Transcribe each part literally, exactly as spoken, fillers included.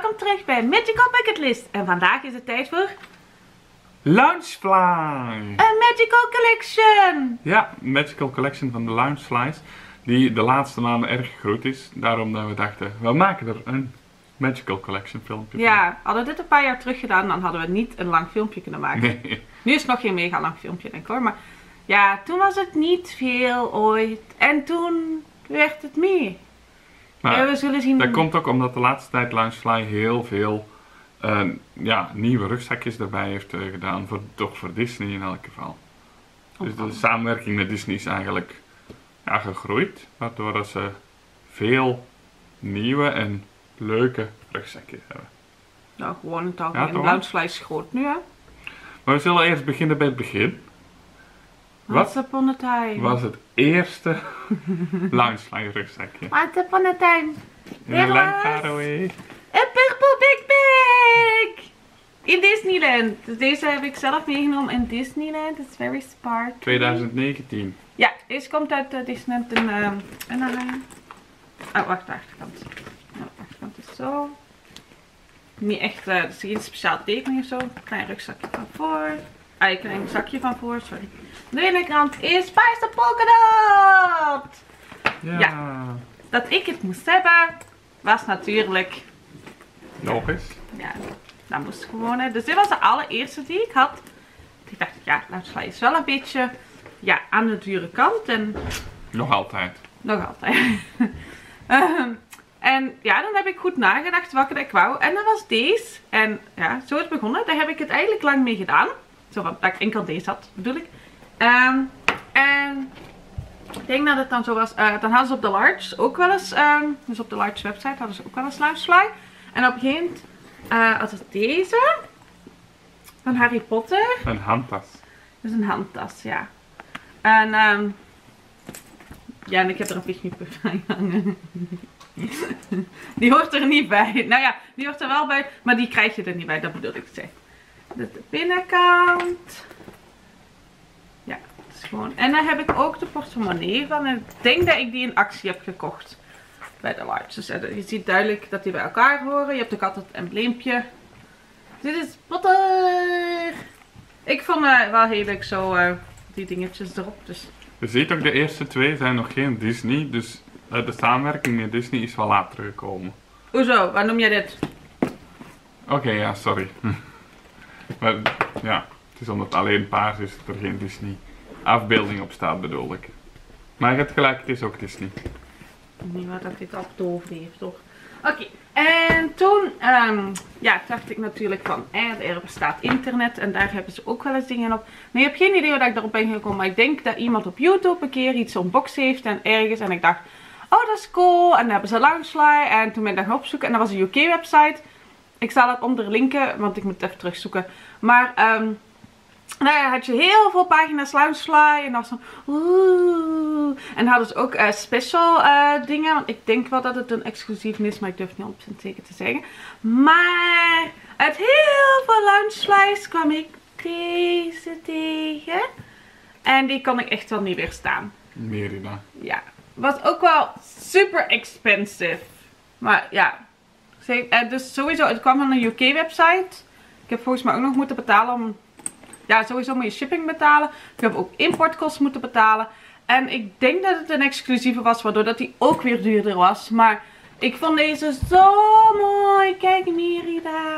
welkom terug bij Magical Bucket List. En vandaag is het tijd voor... Loungefly! Een Magical Collection! Ja, een Magical Collection van de Loungeflies. Die de laatste maanden erg gegroeid is. Daarom dat we dachten, we maken er een Magical Collection filmpje van. Ja, hadden we dit een paar jaar terug gedaan, dan hadden we niet een lang filmpje kunnen maken. Nee. Nu is het nog geen mega lang filmpje, denk ik hoor. Maar ja, toen was het niet veel ooit. En toen werd het meer. Maar ja, we zullen zien. Dat komt ook omdat de laatste tijd Loungefly heel veel uh, ja, nieuwe rugzakjes erbij heeft uh, gedaan. Voor, toch voor Disney in elk geval. Dus de samenwerking met Disney is eigenlijk ja, gegroeid. Waardoor dat ze veel nieuwe en leuke rugzakjes hebben. Nou, gewoon het algemeen. Ja, Loungefly is groot nu, hè? Maar we zullen eerst beginnen bij het begin. Once upon a time. Was het eerste Loungefly rugzakje? Once upon a time. In een land far away. Een purple backpack! In Disneyland. Dus deze heb ik zelf meegenomen in Disneyland. It's very sparkly. twintig negentien. Ja, deze komt uit uh, Disneyland in uh, Anaheim. Oh, wacht, de achterkant. Nou, de achterkant is zo. Niet echt, uh, dus geen speciaal tekening of zo. Klein rugzakje van voor. Ah, een klein zakje van voor, sorry. De binnenkant is Spice Polka Dot! Ja. Ja. Dat ik het moest hebben, was natuurlijk... Nog eens. Ja, dat moest gewoon, hè. Dus dit was de allereerste die ik had. Ik dacht, ja, Loungefly is wel een beetje ja, aan de dure kant. En Nog altijd. nog altijd. um, en ja, dan heb ik goed nagedacht welke ik wou. En dat was deze. En ja, zo is het begonnen. Daar heb ik het eigenlijk lang mee gedaan. Zo van, dat ik enkel deze had, bedoel ik. Um, en ik denk dat het dan zo was. Uh, dan hadden ze op de Large ook wel eens. Um, dus op de Large website hadden ze ook wel eens Loungefly. En op een gegeven moment uh, had het deze. Van Harry Potter. Een handtas. Dat is een handtas, ja. En um, ja, en ik heb er een picknickpuff aan hangen. Die hoort er niet bij. Nou ja, die hoort er wel bij, maar die krijg je er niet bij, dat bedoel ik te zeggen. Dit de binnenkant. Ja, dat is gewoon. En dan heb ik ook de portemonnee van. En ik denk dat ik die in actie heb gekocht. Bij de Large. Dus je ziet duidelijk dat die bij elkaar horen. Je hebt ook altijd het embleempje. Dit is Potter. Ik vond het wel heel leuk zo, uh, die dingetjes erop. Dus. Je ziet ook, de eerste twee zijn nog geen Disney. Dus uh, de samenwerking met Disney is wel later gekomen. Hoezo? Waar noem jij dit? Oké, okay, ja, sorry. Maar ja, het is omdat het alleen paars is dat er geen Disney afbeelding op staat, bedoel ik. Maar je hebt gelijk, het is ook Disney. Niet wat dat dit al betoverd heeft, toch? Oké, okay. En toen um, ja, dacht ik natuurlijk van, eh, er bestaat internet en daar hebben ze ook wel eens dingen op. Maar je hebt geen idee hoe ik daarop ben gekomen, maar ik denk dat iemand op YouTube een keer iets unboxed heeft en ergens. En ik dacht, oh dat is cool. En dan hebben ze Loungefly en toen ben ik dat gaan opzoeken en dat was een U K website. Ik zal het onder linken, want ik moet het even terugzoeken. Maar um, nou ja, had je heel veel pagina's Loungefly en dan was zo oeh. En dan hadden ze ook uh, special uh, dingen, want ik denk wel dat het een exclusief is, maar ik durf niet honderd procent zeker te zeggen. Maar uit heel veel Loungeflies kwam ik deze tegen. En die kon ik echt wel niet weerstaan. Merida. Ja, was ook wel super expensive. Maar ja, dus sowieso, het kwam van een U K website. Ik heb volgens mij ook nog moeten betalen om... Ja, sowieso moet je shipping betalen. Ik heb ook importkosten moeten betalen. En ik denk dat het een exclusieve was, waardoor dat die ook weer duurder was. Maar ik vond deze zo mooi. Kijk, Merida.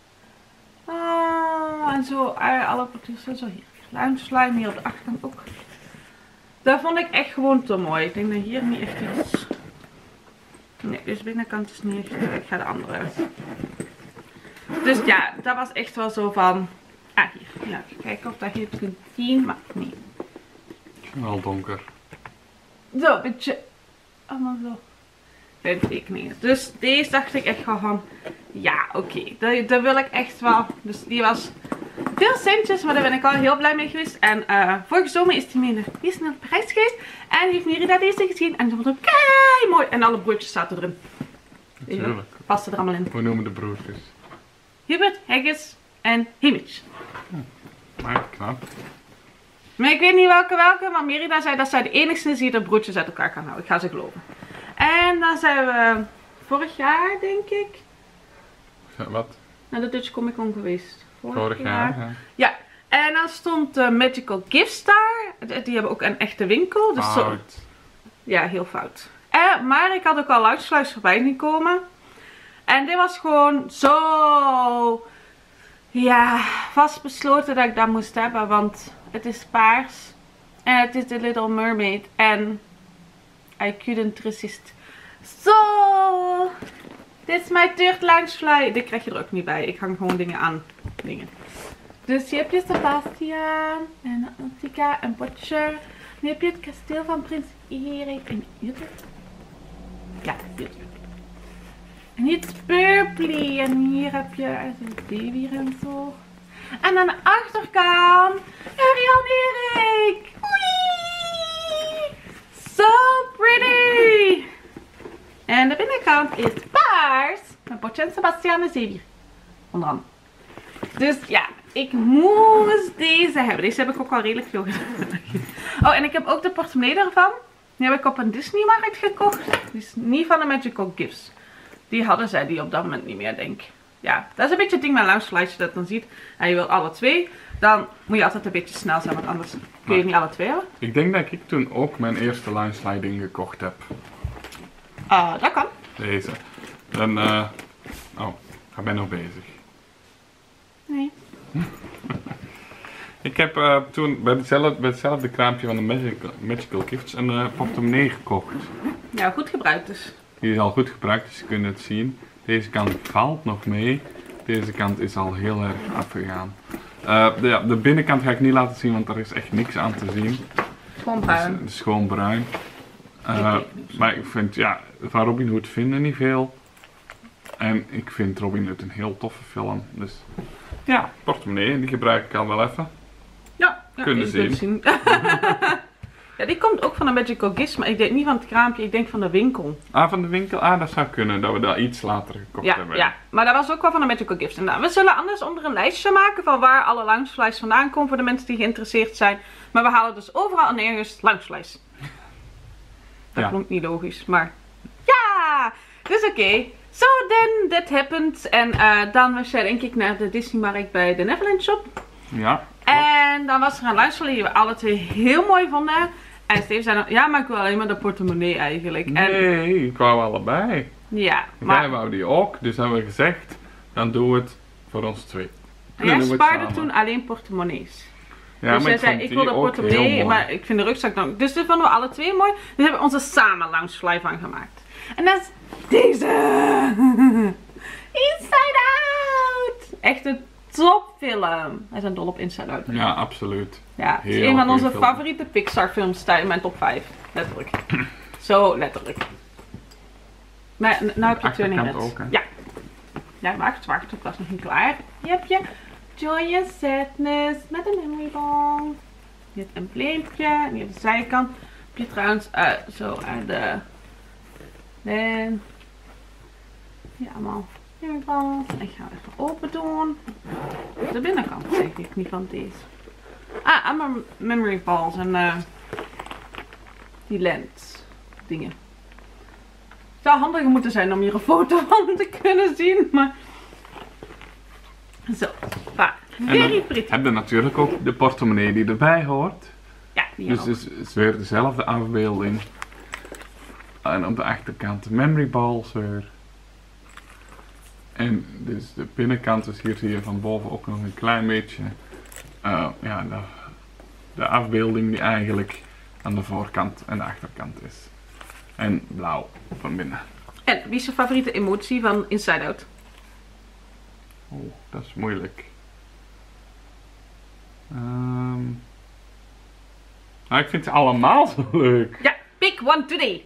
Ah, en zo, alle producten zo hier. Loungefly, hier op de achterkant ook. Dat vond ik echt gewoon te mooi. Ik denk dat hier niet echt iets... Nee, dus binnenkant is niet echt... Ik ga de andere uit. Dus ja, dat was echt wel zo van... Ah, hier. Ja, kijken of dat je het kunt zien, maar nee. Wel donker. Zo, een beetje... Allemaal zo. Bij de tekeningen. Dus deze dacht ik echt wel van... Ja, oké. Okay, dat, dat wil ik echt wel. Dus die was... Veel centjes, maar daar ben ik al heel blij mee geweest. En uh, vorige zomer is hij mee naar Disneyland Parijs geweest. En heeft Merida deze gezien. En ze vond hem kei mooi. En alle broertjes zaten erin. Natuurlijk. Passen er allemaal in. Hoe noemen de broertjes? Hubert, Haggis en Hamish. Hm. Maar knap. Maar ik weet niet welke welke. Maar Merida zei dat zij de enigste is die de broertjes uit elkaar kan houden. Ik ga ze geloven. En dan zijn we vorig jaar, denk ik, Wat? Naar de Dutch Comic Con geweest. Vorig, Vorig jaar, ja. Ja, en dan stond uh, Magical Gifts daar. Die hebben ook een echte winkel. Dus zo... Fout. Ja, heel fout. Uh, maar ik had ook al luidsluis voorbij zien komen. En dit was gewoon zo... Ja, vastbesloten dat ik dat moest hebben. Want het is paars. En het is The Little Mermaid. En I couldn't resist. Zo! Dit is mijn third loungefly. Dit krijg je er ook niet bij. Ik hang gewoon dingen aan. Dingen. Dus hier heb je Sebastian. En Antika en Butcher. Nu heb je het kasteel van Prins Erik. En hier. Ja, hier. En hier is Purply. En hier heb je een baby en zo. En aan de achterkant Ariel en Erik. Oei! So pretty! En de binnenkant is paars. Met Botje en Sebastian en Xavier. Onder andere. Dus ja, ik moest deze hebben. Deze heb ik ook al redelijk veel gedaan. Oh, en ik heb ook de portemonnee daarvan. Die heb ik op een Disney-markt gekocht. Die is niet van de Magical Gifts. Die hadden zij die op dat moment niet meer, denk ik. Ja, dat is een beetje het ding met loungefly. Als je dat dan ziet en je wil alle twee, dan moet je altijd een beetje snel zijn. Want anders kun je niet alle twee hebben. Ik denk dat ik toen ook mijn eerste loungefly ding gekocht heb. Ah, uh, dat kan. Deze. En, uh, oh, ik ben nog bezig. Nee. Ik heb uh, toen bij hetzelfde, bij hetzelfde kraampje van de Magical, Magical Gifts een uh, portemonnee gekocht. Ja, goed gebruikt dus. Die is al goed gebruikt, dus je kunt het zien. Deze kant valt nog mee. Deze kant is al heel erg afgegaan. Uh, de, ja, de binnenkant ga ik niet laten zien, want er is echt niks aan te zien. Gewoon bruin. Het is, is gewoon bruin. Uh, maar ik vind, ja, van Robin Hood vinden niet veel. En ik vind Robin Hood een heel toffe film. Dus ja, portemonnee, die gebruik ik al wel even. Ja, ja kunnen zien. zien. Ja, die komt ook van de Magical Gifts, maar ik denk niet van het kraampje, ik denk van de winkel. Ah, van de winkel? Ah, dat zou kunnen, dat we dat iets later gekocht ja, hebben. Ja, maar dat was ook wel van de Magical Gifts. En nou, we zullen anders onder een lijstje maken van waar alle loungeflies vandaan komen voor de mensen die geïnteresseerd zijn. Maar we halen dus overal en nergens loungeflies. Dat ja. klonk niet logisch, maar ja! Dus oké. Okay. So then that happened. En uh, dan was jij denk ik naar de Disney-markt bij de Neverland Shop. Ja. En dan was er een luisteraar die we alle twee heel mooi vonden. En Steve zei dan, ja, maar ik wil alleen maar de portemonnee eigenlijk. Nee, en, ik wou allebei. Ja, maar... Jij wou die ook, dus hebben we gezegd, dan doen we het voor ons twee. En jij spaarde toen alleen portemonnees. Ja, dus maar jij ik zei, vond ik die wil de ook portemonnee, heel mooi. maar ik vind de rugzak dan... Dus dit vonden we alle twee mooi. Dus hebben we onze samen loungefly van gemaakt. En dat is deze! Inside Out! Echt een topfilm. Wij zijn dol op Inside Out. Ja, absoluut. Ja, het is Heel een van onze film. favoriete Pixar films in mijn top vijf. Letterlijk. Zo letterlijk. Maar nou heb je Turning Red. Ook, hè? Ja. Ja, wacht, wacht. Ik was nog niet klaar. Hier heb je Joy and Sadness met een memory ball. Hier het embleempje. En hier op de zijkant heb je trouwens uh, zo aan de... En... Ja, allemaal memory balls. Ik ga het even open doen. De binnenkant zeg ik niet van deze. Ah, allemaal memory balls en uh, die lens dingen. Het zou handiger moeten zijn om hier een foto van te kunnen zien, maar... Zo, waar. Very pretty. Heb je natuurlijk ook de portemonnee die erbij hoort. Ja, die Dus ook. het is, het is weer dezelfde afbeelding. En op de achterkant de memory balls weer. En dus de binnenkant, dus hier zie je van boven ook nog een klein beetje uh, ja, de, de afbeelding die eigenlijk aan de voorkant en de achterkant is. En blauw van binnen. En wie is je favoriete emotie van Inside Out? Oh, dat is moeilijk. Um, nou, ik vind ze allemaal zo leuk. Ja, pick one today.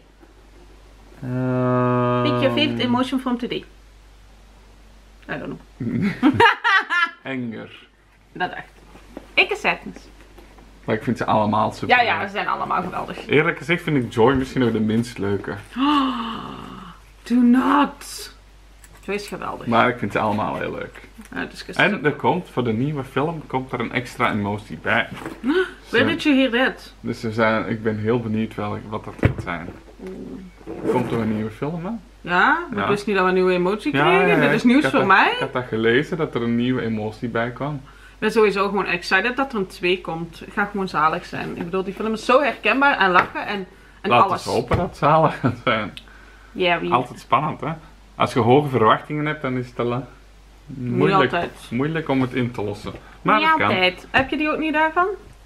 Um, Pick your favorite emotion from today. I don't know. Enger. Dat echt. Ik is sadness. Maar ik vind ze allemaal super Ja, ja, leuk. ze zijn allemaal geweldig. Eerlijk gezegd vind ik Joy misschien ook de minst leuke. Do not. Joy is geweldig. Maar ik vind ze allemaal heel leuk. Ja, dus En er komt voor de nieuwe film komt er een extra emotie bij. Where did you hear that? Dus er zijn, ik ben heel benieuwd welk, wat dat gaat zijn. Er komt er een nieuwe film, hè? Ja, ik Ja. wist niet dat we een nieuwe emotie Ja, kregen. ja, ja, Dit is ik nieuws had voor dat- mij. Ik had dat gelezen, dat er een nieuwe emotie bij kwam. Ik ben sowieso gewoon excited dat er een twee komt. Het gaat gewoon zalig zijn. Ik bedoel, die film is zo herkenbaar en lachen en, en Laten alles. we hopen dat het zalig gaat zijn. Ja, wie? Altijd spannend, hè? Als je hoge verwachtingen hebt, dan is het al, eh, Niet moeilijk, altijd. moeilijk om het in te lossen. Maar niet dat kan. altijd. Heb je die ook niet daarvan?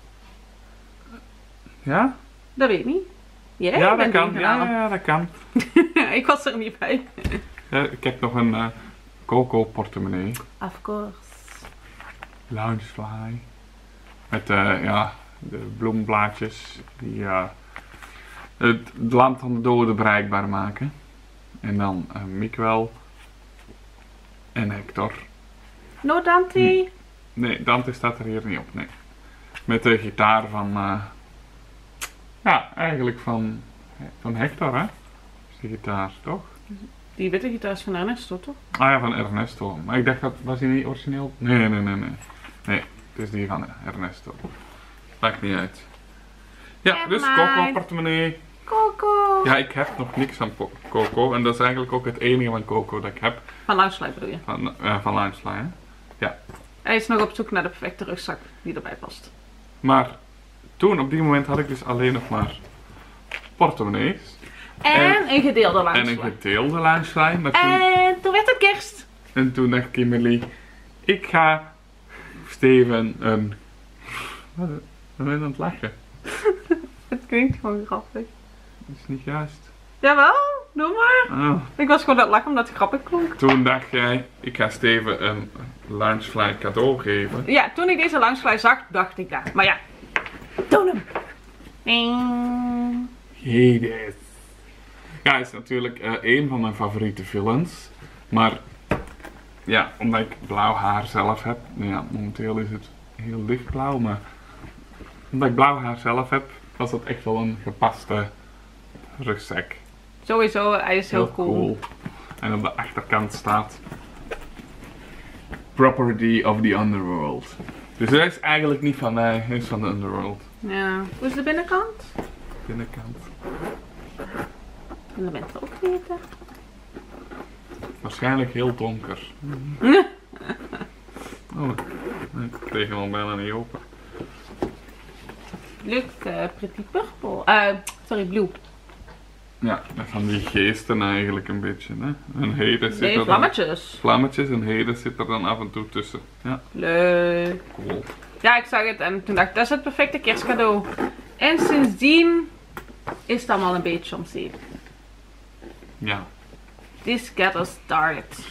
Ja? Dat weet ik niet. Jij Ja, dat bent kan. die Ja, gaan ja, ja, dat kan. halen. Ik was er niet bij. Ja, ik heb nog een eh, Coco portemonnee. Of course. Loungefly. Met eh, ja, de bloemblaadjes die ja, het land van de doden bereikbaar maken. En dan uh, Miguel en Hector. No Dante. Nee, Dante staat er hier niet op, nee. Met de gitaar van, eh, ja, eigenlijk van, van Hector, hè? Is die gitaar, toch? Die witte gitaar is van Ernesto, toch? Ah ja, van Ernesto. Maar ik dacht dat, was hij niet origineel? Nee, nee, nee, nee. Nee, het is die van Ernesto. Maakt niet uit. Ja, Never dus mind. Coco portemonnee. Coco. Ja, ik heb nog niks van Po- Coco. En dat is eigenlijk ook het enige van Coco dat ik heb. Van Loungefly bedoel je? Van, uh, van Loungefly, hè. Hij is nog op zoek naar de perfecte rugzak die erbij past. Maar toen, op die moment, had ik dus alleen nog maar portemonnees. En, En- een gedeelde En Loungefly. een gedeelde Loungefly. Maar toen, En toen werd het kerst. en toen dacht Kimberly, ik ga Steven een... Wat wat ben je aan het lachen? Het klinkt gewoon grappig. Dat is niet juist. Jawel, doe maar. Oh. Ik was gewoon aan het lachen omdat het grappig klonk. Toen dacht jij, ik ga Steven een Loungefly cadeau geven. Ja, toen ik deze Loungefly zag, dacht ik dat. Maar ja, doe hem. Ding. Hades. Ja, hij is natuurlijk eh, een van mijn favoriete villains. Maar ja, omdat ik blauw haar zelf heb. Nou ja, momenteel is het heel lichtblauw. Maar omdat ik blauw haar zelf heb, was dat echt wel een gepaste rugzak. Sowieso, hij is heel, cool. En op de achterkant staat Property of the Underworld. Dus hij is eigenlijk niet van mij, hij is van de Underworld. Ja. Hoe is de binnenkant? Binnenkant. En dat bent ook weten. Waarschijnlijk heel donker. Oh, ik kreeg hem al bijna niet open. Leuk, uh, pretty purple. Eh, sorry, blue. Ja, met van die geesten eigenlijk een beetje. Hè? En Hades zit Nee, er dan, vlammetjes. vlammetjes en Hades zit er dan af en toe tussen. Ja, Leuk. cool. Ja, ik zag het en toen dacht ik, dat is het perfecte kerstcadeau. En sindsdien is het allemaal een beetje om zeep. Ja. This got us started.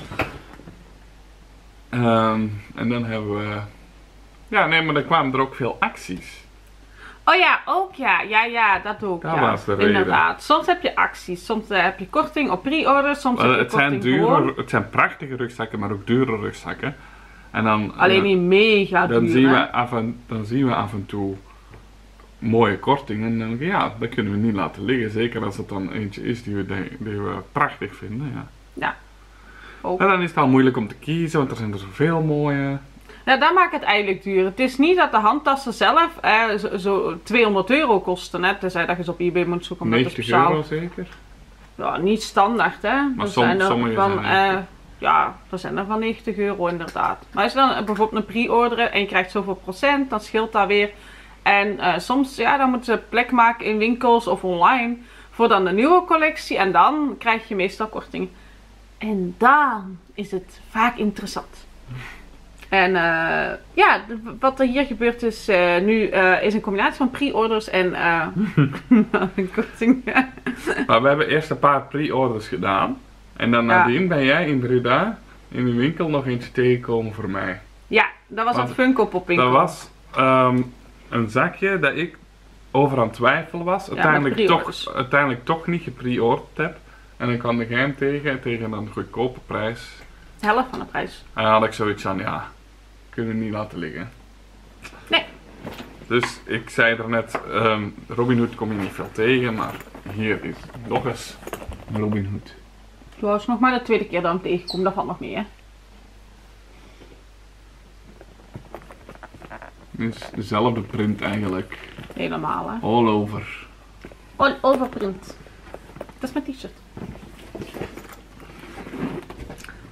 Ehm, en dan hebben we... Ja, nee, maar er kwamen er ook veel acties. Oh ja, ook ja. Ja, ja, dat ook. Dat ja. was de reden. Inderdaad. Soms heb je acties. Soms uh, heb je korting op pre-order. Soms Uh, heb je het, zijn korting dure, gewoon. het zijn prachtige rugzakken, maar ook dure rugzakken. En dan, Alleen uh, niet mega dan, duur, zien hè. we af en, dan zien we af en toe mooie kortingen. En dan denk ik, ja, dat kunnen we niet laten liggen. Zeker als het dan eentje is die we, de- die we prachtig vinden. Ja. Ja. Ook. En dan is het al moeilijk om te kiezen, want er zijn er zoveel mooie. Ja, dat maakt het eigenlijk duur. Het is niet dat de handtassen zelf eh, zo, zo tweehonderd euro kosten. Hè. Tenzij dat je ze op eBay moet zoeken. Omdat het negentig speciaal... euro zeker. Ja, niet standaard, hè. Maar Er som- zijn er sommige van, zijn eh, negentig. ja, er zijn er van negentig euro inderdaad. Maar als je dan bijvoorbeeld een pre-orderen en je krijgt zoveel procent, dan scheelt dat weer. En eh, soms, ja, dan moeten ze plek maken in winkels of online voor dan de nieuwe collectie. En dan krijg je meestal korting. En dan is het vaak interessant. En eh, ja, d- wat er hier gebeurt is eh, nu eh, is een combinatie van pre-orders en eh korting. Maar we hebben eerst een paar pre-orders gedaan. En dan Ja. nadien ben jij in Breda in de winkel nog eentje tegengekomen voor mij. Ja, dat was Want het Funko Pop winkel. Dat was ehm, een zakje dat ik over aan het twijfelen was. Uiteindelijk, pre-orders. toch, uiteindelijk toch niet gepre-orderd heb. En dan kwam de geheim tegen, tegen een goedkope prijs. De helft van de prijs. En dan had ik zoiets van, ja, kunnen we niet laten liggen. Nee. Dus ik zei er net, ehm Robin Hood kom je niet veel tegen, maar hier is nog eens Robin Hood. Ja, is nog maar de tweede keer dat ik hem tegenkom, dat valt nog mee, hè. Dus dezelfde print eigenlijk, Helemaal, hè. all over. All over print. Dat is mijn t-shirt.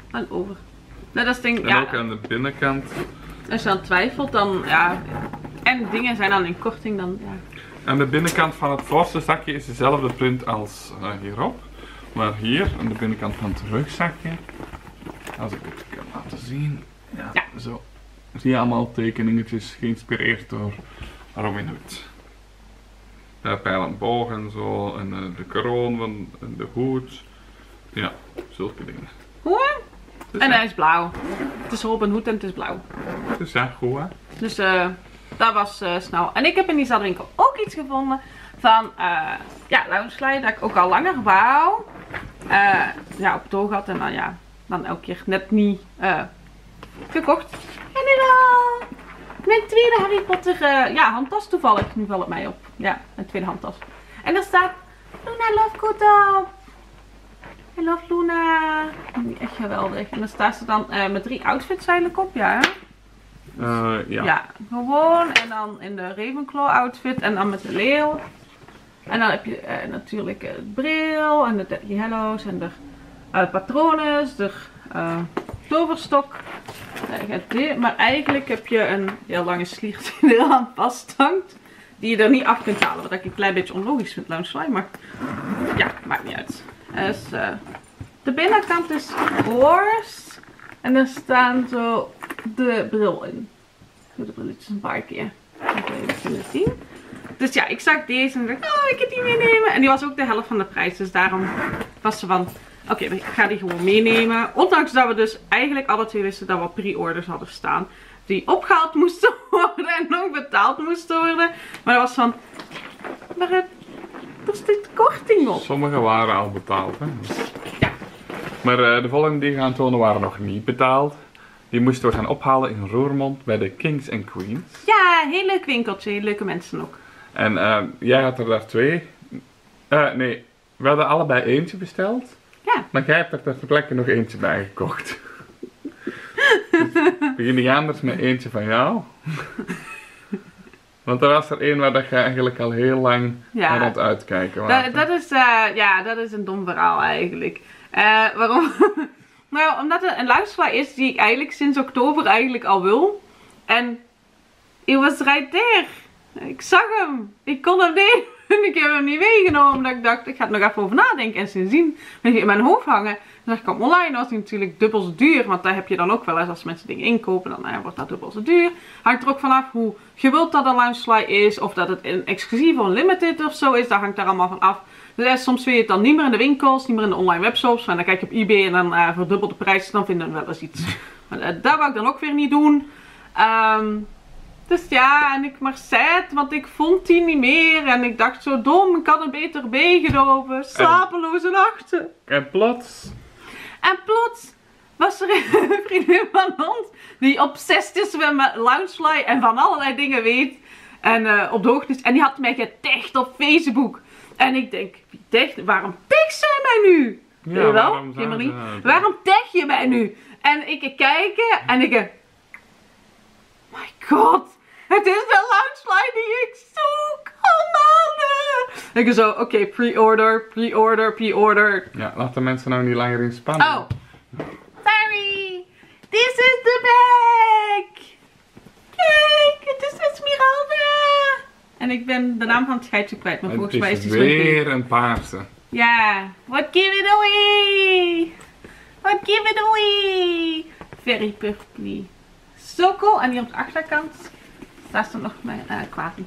Aan over. Nou, dat is denk ik, En ja. ook aan de binnenkant. Als je dan twijfelt, dan ja. En dingen zijn dan in korting, dan ja. Aan de binnenkant van het voorste zakje is dezelfde print als uh, hierop. Maar hier, aan de binnenkant van het rugzakje, als ik het kan laten zien, ja, ja. zo. Zie je allemaal tekeningetjes geïnspireerd door Robin Hood. De pijl en boog en zo, en uh, de kroon van en de hoed. Ja, zulke dingen. Hoe? Dus en ja. hij is blauw. Het is Robin Hood en het is blauw. Dus ja, goed hè. Dus uh, dat was uh, snel. En ik heb in diezelfde winkel ook iets gevonden van uh, ja, loungeslide dat ik ook al langer wou. Uh, ja, op het oog had en dan ja, dan elke keer net niet uh, gekocht. En nu dan mijn tweede Harry Potter uh, ja, handtas toevallig. Nu valt het mij op. Ja, een tweede handtas. En daar staat Luna Lovegood op. I love Luna. Echt geweldig. En dan staat ze dan uh, met drie outfits eigenlijk op, ja. Uh, ja. Ja, gewoon. En dan in de Ravenclaw outfit. En dan met de leeuw. En dan heb je uh, natuurlijk uh, het bril. En de Deathly Hallows. En de uh, patronen. De uh, toverstok. Uh, maar eigenlijk heb je een heel lange sliert die er aan vasthangt. Die je er niet af kunt halen. Wat ik een klein beetje onlogisch vind, loungeslide. Maar ja, maakt niet uit. Dus, uh, de binnenkant is roze. En er staan zo de bril in. Ik doe de brilletjes een paar keer. Dat wil je even kunnen zien. Dus ja, ik zag deze en dacht, oh, ik kan die meenemen. En die was ook de helft van de prijs. Dus daarom was ze van, oké, okay, ik ga die gewoon meenemen. Ondanks dat we dus eigenlijk alle twee wisten dat we pre-orders hadden staan. Die opgehaald moesten worden en nog betaald moesten worden. Maar dat was van, maar het, er zit korting op. Sommige waren al betaald hè. Ja. Maar uh, de volgende die we gaan tonen waren nog niet betaald. Die moesten we gaan ophalen in Roermond bij de Kings and Queens. Ja, heel leuk winkeltje, heel leuke mensen ook. En uh, jij had er daar twee. Uh, nee, we hadden allebei eentje besteld. Ja. Maar jij hebt er ter plekke nog eentje bij gekocht. Dus begin je anders met eentje van jou. Want er was er één waar dat je eigenlijk al heel lang ja. aan het uitkijken was. Dat, dat, is, uh, ja, dat is een dom verhaal eigenlijk. Uh, waarom? Nou, omdat het een luisteraar is die ik eigenlijk sinds oktober eigenlijk al wil. En it was right there. Ik zag hem. Ik kon hem nemen. En ik heb hem niet meegenomen. Omdat ik dacht, ik ga er nog even over nadenken. En sindsdien ben ik in mijn hoofd hangen. Dan zag ik hem online. Dat was natuurlijk dubbel zo duur. Want daar heb je dan ook wel eens als mensen dingen inkopen. Dan uh, wordt dat dubbel zo duur. Hangt er ook vanaf hoe gewild dat een loungeslide is. Of dat het een exclusief of limited of zo is. Dat hangt daar allemaal van af. Dus soms vind je het dan niet meer in de winkels, niet meer in de online webshops. En dan kijk je op eBay en dan uh, voor dubbel de prijs, dan vinden we wel eens iets. Maar uh, dat wou ik dan ook weer niet doen. Um, dus ja, en ik maar sad, want ik vond die niet meer. En ik dacht zo dom, ik had het beter meegenomen. Slapeloze nachten. En plots. En plots was er een vriendin van ons die obsessief is met loungeslide en van allerlei dingen weet. En uh, op de hoogte is. En die had mij getagd op Facebook. En ik denk, wie tagt, waarom tagt zij mij nu? Ja, Weet je wel? waarom, Kimberly? ze... waarom tag je mij nu? En ik kijken en ik denk, my god, het is de loungeslide die ik zoek. Oh man. Ik zo, oké, okay, pre-order, pre-order, pre-order. Ja, laat de mensen nou niet langer in spannen. Oh, sorry. This is the bag. Kijk, het is Esmeralda. En ik ben de naam van het scheidje kwijt, maar volgens mij is die zo weer een paarse. Ja, what give it away? What give it away? Very purpley. Zo cool. En hier op de achterkant staat er nog mijn uh, kwaadie.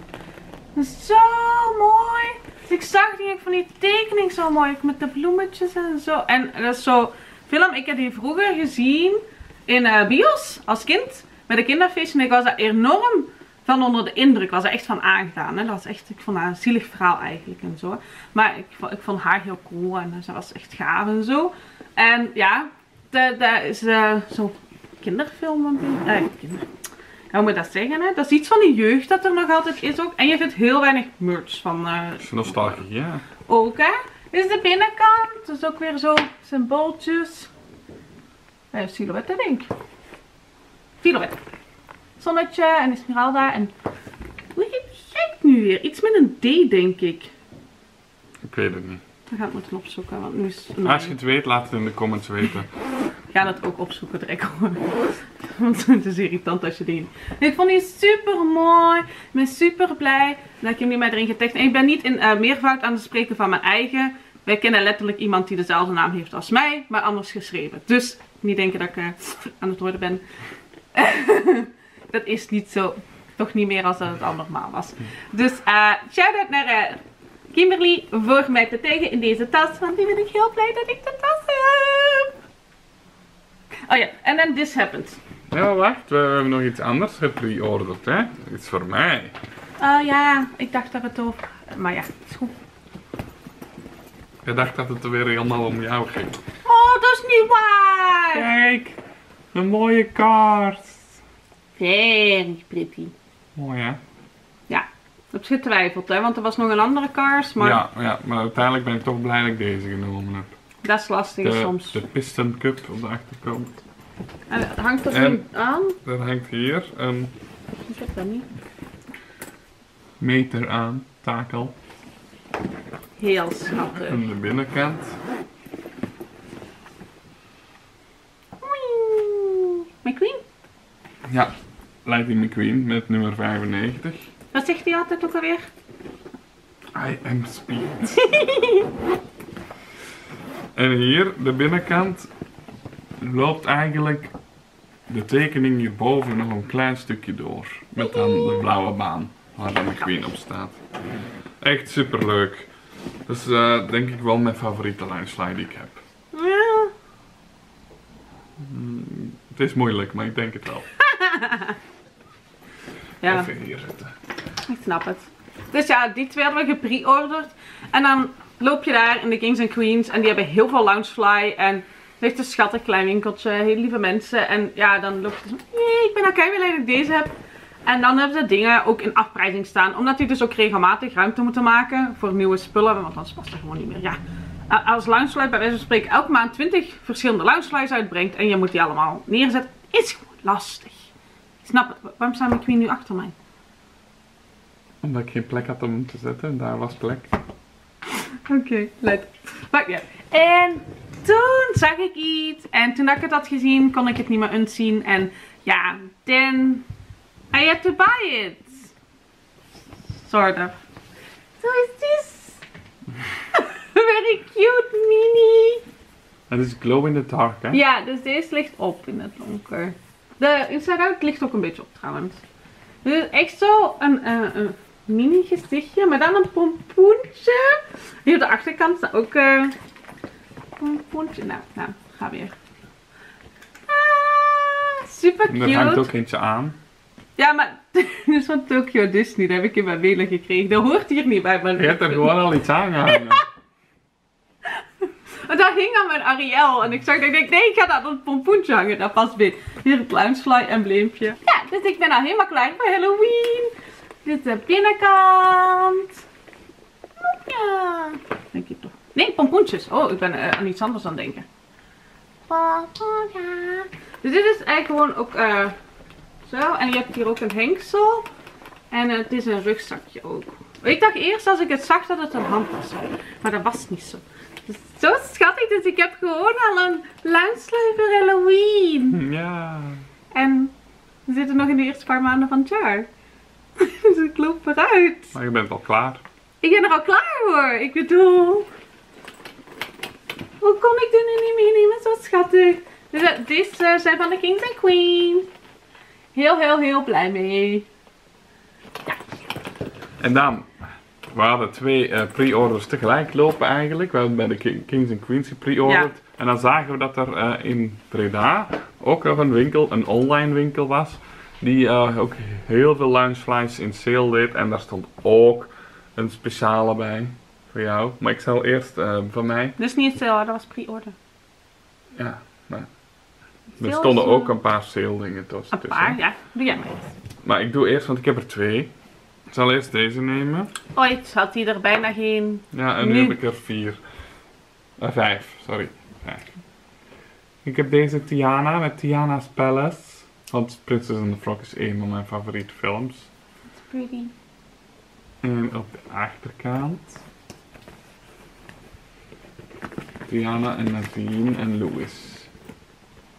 Zo mooi. Dus ik zag die van die tekening zo mooi. Met de bloemetjes en zo. En dat is zo film. Ik heb die vroeger gezien in uh, bios als kind. Met een kinderfeestje. En ik was daar enorm van onder de indruk. Ik was er echt van aangedaan. Hè. Dat was echt, ik vond haar een zielig verhaal eigenlijk en zo. Maar ik vond, ik vond haar heel cool. En ze was echt gaaf en zo. En ja, dat is uh, zo'n kinderfilm. Een beetje. Uh, kinder. Hoe moet je dat zeggen? Hè? Dat is iets van de jeugd dat er nog altijd is ook. En je vindt heel weinig merch van. Uh, dat is nostalgisch, ja. Ook hè. Dit is de binnenkant. Dat is ook weer zo symbooltjes. Uh, silhouetten denk ik. Silhouetten. Zonnetje en Esmeralda. En hoe heet het nu weer? Iets met een D denk ik. Ik weet het niet. We gaan het moeten opzoeken. Want nu is het Als je het weet, laat het in de comments weten. ga het ook opzoeken direct hoor. Want het is irritant als je die... Ik vond die super mooi. Ik ben super blij dat ik hem nu maar erin getekend. En ik ben niet in uh, meervoud aan het spreken van mijn eigen. Wij kennen letterlijk iemand die dezelfde naam heeft als mij, maar anders geschreven. Dus niet denken dat ik uh, aan het worden ben. Dat is niet zo. Toch niet meer als dat het al normaal was. Dus uh, shout-out naar uh, Kimberly voor mij te taggen in deze tas. Want die ben ik heel blij dat ik de tas heb. Oh ja, en dan this happened. Ja, wacht. We hebben nog iets anders gepreorderd, hè. Iets voor mij. Oh ja, ik dacht dat het over... Maar ja, is goed. Ik dacht dat het er weer helemaal om jou ging. Oh, dat is niet waar! Kijk, een mooie kaart. Very pretty. Mooi, hè? Ja, ik heb getwijfeld, hè, want er was nog een andere kaars, maar... Ja, ja, maar uiteindelijk ben ik toch blij dat ik deze genomen heb. Dat is lastig de, soms. De Piston Cup op de achterkant. En het hangt er En nu aan? Er hangt hier een Ik heb dat niet. meter aan, takel. Heel schattig. Aan de binnenkant. McQueen? Ja, Lightning McQueen met nummer vijfennegentig. Wat zegt hij altijd ook alweer? I am speed. En hier, de binnenkant, loopt eigenlijk de tekening hierboven nog een klein stukje door. Met dan de blauwe baan waar de McQueen op staat. Echt super leuk. Dat is uh, denk ik wel mijn favoriete lijnslide die ik heb. Ja. Mm, het is moeilijk, maar ik denk het wel. Ja, Even hier zetten. ik snap het. Dus ja, die twee hadden we gepre-orderd. En dan loop je daar in de Kings and Queens. En die hebben heel veel Loungefly. En het is echt een schattig klein winkeltje. Hele lieve mensen. En ja, dan loop je zo. Nee, ik ben nou keihard blij dat ik deze heb. En dan hebben ze dingen ook in afprijzing staan. Omdat die dus ook regelmatig ruimte moeten maken voor nieuwe spullen. Want anders past er gewoon niet meer. Ja. Als Loungefly bij wijze van spreken elke maand twintig verschillende Loungeflies uitbrengt. En je moet die allemaal neerzetten. Is gewoon lastig. Ik snap het. Waarom staat McQueen nu achter mij? Omdat ik geen plek had om te zetten en daar was plek. Oké, okay, let. Maar ja. En toen zag ik iets. En toen dat ik het had gezien, kon ik het niet meer unzien. En ja, then I had to buy it. Sort of. So is this. Very cute mini. Het is glow in the dark, hè? Ja, dus deze ligt op in het donker. De inside out ligt ook een beetje op trouwens. Dit is echt zo een, uh, een mini gezichtje, maar dan een pompoentje. Hier op de achterkant staat ook uh, een pompoentje. Nou, nou, ga weer. Ah, super cute. En er hangt ook eentje aan. Ja, maar dit is van Tokyo Disney. Dat heb ik in mijn mailen gekregen. Dat hoort hier niet bij. Maar Je hebt er gewoon al iets aan gehangen. En daar hing aan mijn Ariel. En ik zag dat ik denk, nee, ik ga dat op het pompoentje hangen. Dat past weer. Hier het Loungefly embleempje. Ja, dus ik ben al helemaal klaar voor Halloween. Dit is de binnenkant. Ja. Denk ik toch. Nee, pompoentjes. Oh, ik ben uh, aan iets anders aan het denken. Dus dit is eigenlijk gewoon ook uh, zo. En je hebt hier ook een hengsel. En uh, het is een rugzakje ook. Ik dacht eerst als ik het zag dat het een hand was. Maar dat was niet zo. Het is zo schattig, dus ik heb gewoon al een Loungefly voor Halloween. Ja. En we zitten nog in de eerste paar maanden van het jaar. Dus ik loop eruit. Maar je bent al klaar. Ik ben er al klaar voor. Ik bedoel... Hoe kon ik dit nu niet meenemen? Zo schattig. Dus, uh, deze zijn van de Kings and Queens. Heel, heel, heel blij mee. Ja. En dan, we hadden twee uh, pre-orders tegelijk lopen eigenlijk. We hadden bij de King, Kings and Queens pre-orderd. Ja. En dan zagen we dat er uh, in Breda ook nog een winkel, een online winkel was. Die uh, ook heel veel Loungeflies in sale deed. En daar stond ook een speciale bij. Voor jou. Maar ik zal eerst uh, van mij. Dus niet sale, dat was pre-order. Ja, maar. Er stonden ook een paar sale dingen tussen. Een paar, ja. Doe jij maar eens. Maar ik doe eerst, want ik heb er twee. Ik zal eerst deze nemen. Ooit had hij er bijna geen. Ja, en nu, nu heb ik er vier. Uh, vijf, sorry. Vijf. Ik heb deze Tiana met Tiana's Palace. Want Princess and the Frog is een van mijn favoriete films. It's pretty. En op de achterkant Tiana en Nadine en Louis.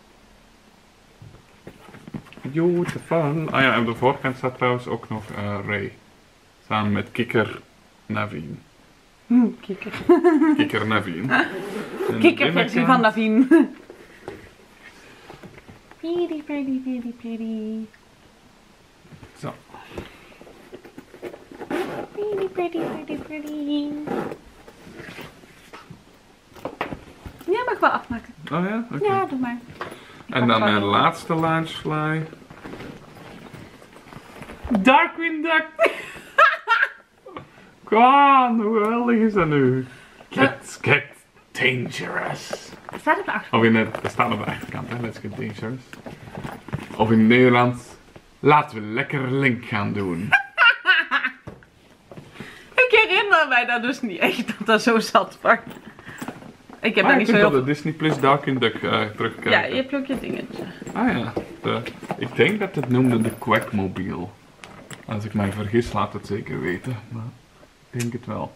Beautiful. Ah ja, en op de voorkant staat trouwens ook nog uh, Ray. Samen met Kikker Naveen. Hm, kikker. Kikker Naveen. Kikkerversie van Naveen. Pretty, pretty, pretty, pretty. Zo. Pretty, pretty, pretty, pretty. Ja, mag ik wel afmaken. Oh ja? Oké. Ja, doe maar. Ik En dan mag mijn wel- laatste launchfly. Darkwing Duck! Kom aan, hoe geweldig is dat nu? Let's get dangerous. Staat op de achterkant. Of in het, dat staat op de achterkant, hè? Let's get dangerous. Of in het Nederlands, laten we lekker Link gaan doen. Ik herinner mij dat dus niet echt dat dat zo zat. Maar ik heb Ah, daar je niet zo kunt heel op de veel... Disney Plus Darkwing Duck uh, terugkijken. Ja, je hebt ook je dingetje. Ah ja, de, ik denk dat het noemde de Quackmobile. Als ik mij vergis, laat het zeker weten. Maar ik denk het wel.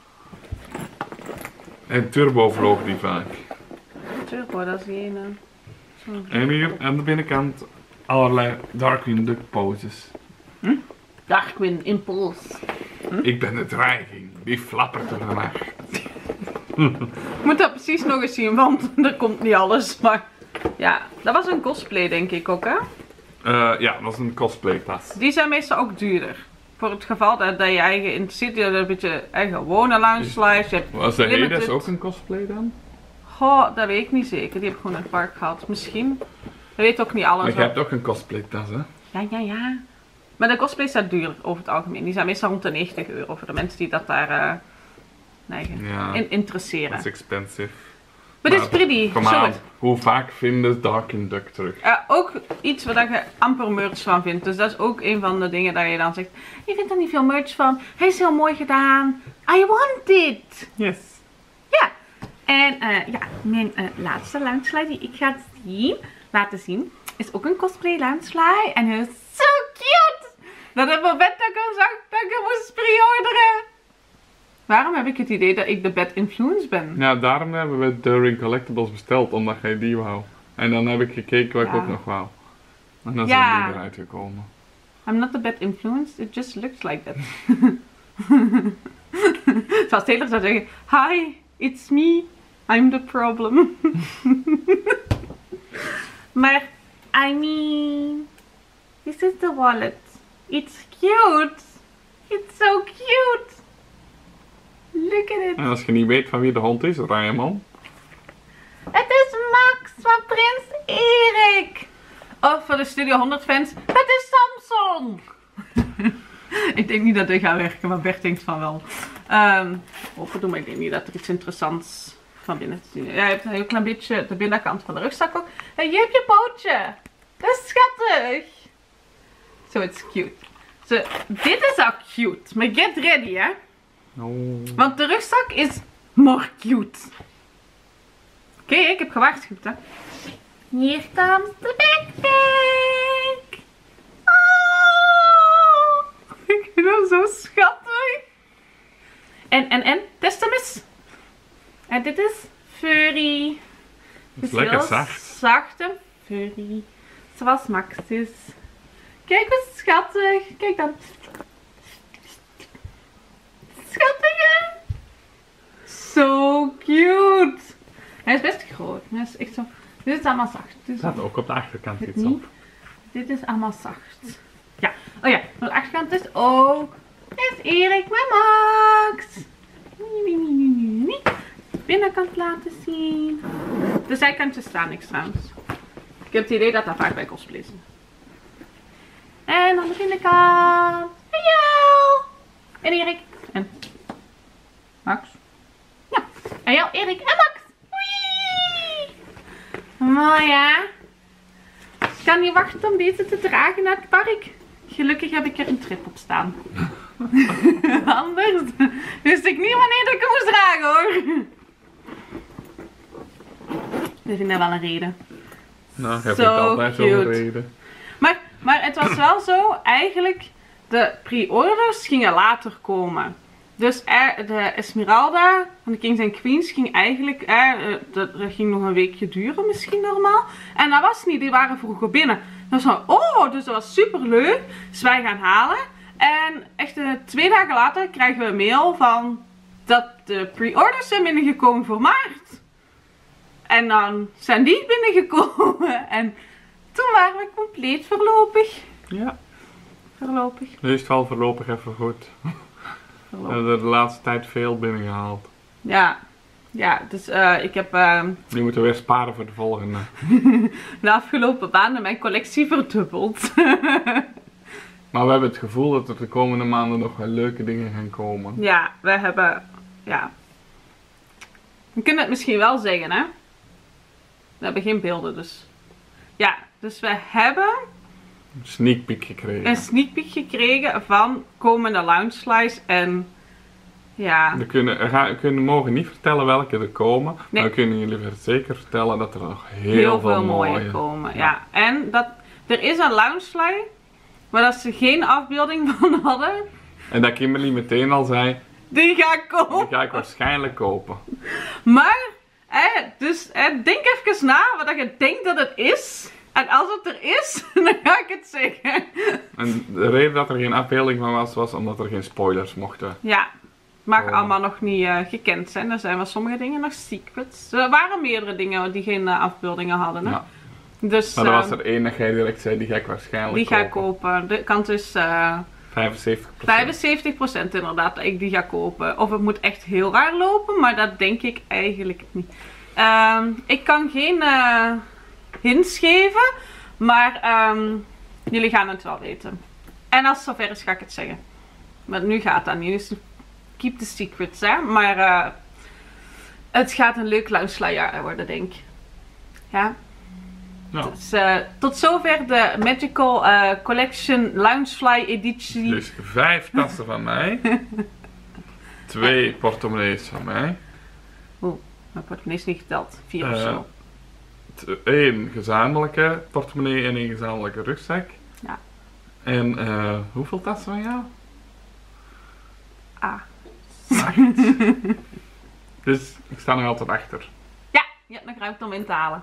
En turbo vloog die vaak. Turbo, dat is die ene. Zo. En hier aan de binnenkant allerlei Darkwing Duck poses. Darkwing Impulse. Ik ben de dreiging, die flappert door de nacht. Ik moet dat precies nog eens zien, want er komt niet alles. Maar ja, dat was een cosplay denk ik ook, hè? Uh, ja, dat was een cosplaytas. Die zijn meestal ook duurder. Voor het geval dat, dat je eigen in zit, je hebt een beetje eigen gewone lounge slice. Je hebt Was de limited. Hades ook een cosplay dan? Goh, dat weet ik niet zeker. Die heb ik gewoon in het park gehad. Misschien. Je weet ook niet alles. Maar je hoor. hebt ook een cosplaytas, hè? Ja, ja, ja. Maar de cosplays zijn duur over het algemeen. Die zijn meestal rond de negentig euro voor de mensen die dat daar uh, neigen. Ja, in interesseren. dat is expensive. Maar dit is pretty. Kom Zo aan, het. hoe vaak vinden Darkwing Duck terug? Uh, ook iets waar je amper merch van vindt. Dus dat is ook een van de dingen dat je dan zegt. Je vindt er niet veel merch van. Hij is heel mooi gedaan. I want it. Yes. Ja. En uh, ja, mijn uh, laatste loungefly die ik ga zien, laten zien, is ook een cosplay loungefly. En hij is zo cute. Dat het moment dat ik hem zag, dat ik hem moest pre-orderen. Waarom heb ik het idee dat ik de bad influence ben? Ja, daarom hebben we During Collectibles besteld, omdat jij die wou. En dan heb ik gekeken wat ik Ja. ook nog wou. En dan Ja. zijn die eruit gekomen. I'm not the bad influence, it just looks like that. Zoals Taylor zou zeggen, hi, it's me, I'm the problem. Maar, I mean, this is the wallet. It's cute. It's so cute. Look at it. En als je niet weet van wie de hond is, draai hem om. Het is Max van Prins Erik. Of voor de Studio honderd fans, het is Samson. Ik denk niet dat dit gaat werken, maar Bert denkt van wel. Um, Hopen, maar ik denk niet dat er iets interessants van binnen te zien is. Ja, je hebt een heel klein beetje de binnenkant van de rugzak ook. En je hebt je pootje. Dat is schattig. Zo, het is cute. Zo, dit is ook cute. Maar get ready, hè. Oh. Want de rugzak is more cute. Oké, okay, ik heb gewaarschuwd, hè. Hier komt de backpack. Oh, ik vind hem zo schattig. En, en, en, test hem eens. En dit is furry. Dat is Dus lekker heel zacht. Zacht en furry. Zoals Max is. Kijk wat schattig. Kijk dan. Schattig, hè? Zo cute. Hij is best groot. Hij is echt zo. Dit is allemaal zacht. Dit Er is staat ook op de achterkant dit iets niet. op. Dit is allemaal zacht. Ja. Oh ja. Aan de achterkant is ook. Is Erik met Max. Nee, nee, nee, nee, nee, nee. Binnenkant laten zien. De zijkantjes staan niks trouwens. Ik heb het idee dat dat vaak bij cosplays is. En aan de binnenkant. Hallo. En Erik. En Max. Ja. En jou, Erik en Max. Wee. Mooi, hè? Ik kan niet wachten om deze te dragen naar het park. Gelukkig heb ik er een trip op staan. Anders wist ik niet wanneer ik hem moest dragen, hoor. Ik vind dat wel een reden. Nou, heb ik Zo altijd zo'n cute. reden. Maar, maar het was wel zo, eigenlijk, de pre-orders gingen later komen. Dus er, de Esmeralda van de Kings and Queens ging eigenlijk, er, dat, dat ging nog een weekje duren misschien normaal. En dat was niet, die waren vroeger binnen. Dat was van, oh, dus dat was super leuk. Dus wij gaan halen. En echt uh, twee dagen later krijgen we een mail van dat de pre-orders zijn binnengekomen voor maart. En dan zijn die binnengekomen. En toen waren we compleet voorlopig. Ja. Voorlopig. Nu is het wel voorlopig even goed. We hebben de laatste tijd veel binnengehaald. Ja. Ja, dus uh, ik heb... Uh, Die moeten we weer sparen voor de volgende. de afgelopen maanden mijn collectie verdubbeld. Maar we hebben het gevoel dat er de komende maanden nog wel leuke dingen gaan komen. Ja, we hebben... Ja. We kunnen het misschien wel zeggen, hè. We hebben geen beelden, dus... Ja, dus we hebben... Een sneak peek gekregen. Een sneak peek gekregen van komende Loungeflies en... Ja. We kunnen, we kunnen mogen niet vertellen welke er komen. Nee. Maar we kunnen jullie zeker vertellen dat er nog heel, heel veel, veel mooie mooie komen. Ja. Ja. En dat, er is een Loungefly, maar dat ze geen afbeelding van hadden. En dat Kimberly meteen al zei, Die ga ik kopen. die ga ik waarschijnlijk kopen. Maar, hè, dus hè, denk even na wat je denkt dat het is. En als het er is, dan ga ik het zeggen. En de reden dat er geen afbeelding van was, was omdat er geen spoilers mochten. Ja. Mag Oh. allemaal nog niet uh, gekend zijn. Er zijn wel sommige dingen nog secrets. Er waren meerdere dingen die geen uh, afbeeldingen hadden. Hè? Ja. Dus, Maar er was uh, er één dat jij direct zei, die ga ik waarschijnlijk die kopen. ga ik kopen. De kant is uh, vijfenzeventig procent. vijfenzeventig procent inderdaad dat ik die ga kopen. Of het moet echt heel raar lopen, maar dat denk ik eigenlijk niet. Uh, ik kan geen uh, hints geven, maar um, jullie gaan het wel weten. En als het zover is, ga ik het zeggen. Maar nu gaat dat niet. Dus keep the secrets, hè. Maar uh, het gaat een leuk Loungefly worden, denk ik. Ja. Ja. Dus, uh, tot zover de Magical uh, Collection Loungefly editie. Dus vijf tassen van mij. Twee portemonnees van mij. Oeh, mijn portemonnee is niet geteld. Vier Uh, of zo. Eén gezamenlijke portemonnee en één gezamenlijke rugzak. Ja. En uh, hoeveel tassen van jou? Ah. Acht. Dus ik sta nog altijd achter. Ja, je hebt nog ruimte om in te halen.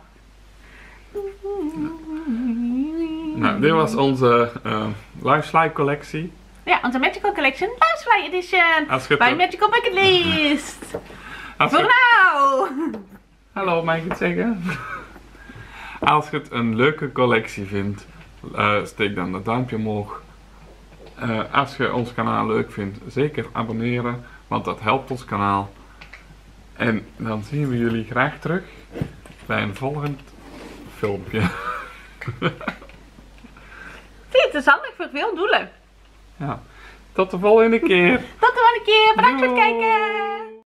Nou, dit was onze uh, Loungefly collectie. Ja, onze Magical Collection Loungefly edition. Als je het Bij er- Magical Bucket List. Als je- Voor nou. Hallo, mag ik het zeggen? Als je het een leuke collectie vindt, uh, steek dan een duimpje omhoog. Uh, als je ons kanaal leuk vindt, zeker abonneren, want dat helpt ons kanaal. En dan zien we jullie graag terug bij een volgend filmpje. Zie, het is handig voor veel doelen. Ja, tot de volgende keer. Tot de volgende keer. Bedankt voor het Doei. kijken.